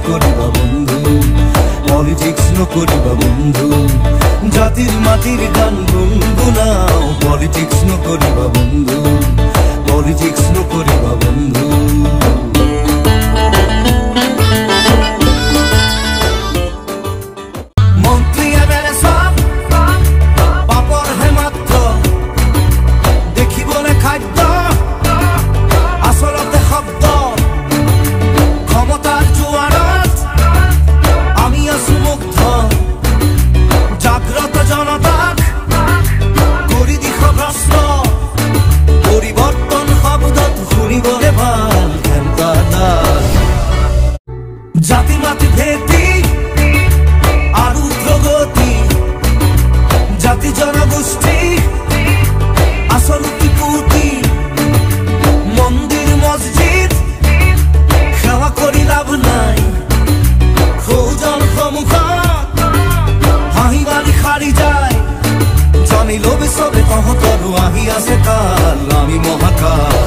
নকরিবা বন্ধু, পলিটিক্স নকরিবা বন্ধু, জাতির মাটির গান গুনগুনাও, পলিটিক্স নকরিবা বন্ধু, পলিটিক্স নকরিবা বন্ধু। জাতি মাতি ভেদি আর উগ্রগতি, জাতি জনগোষ্ঠী আসল বিপুতি, মন্দির মসজিদ সেবা করি লাভ নাই, খোঁজন সমুখা হাঁহি বাড়ি খারি যায়, জানি লোভে সবে কহতরু আহি আছে কাল, আমি মহাকাল।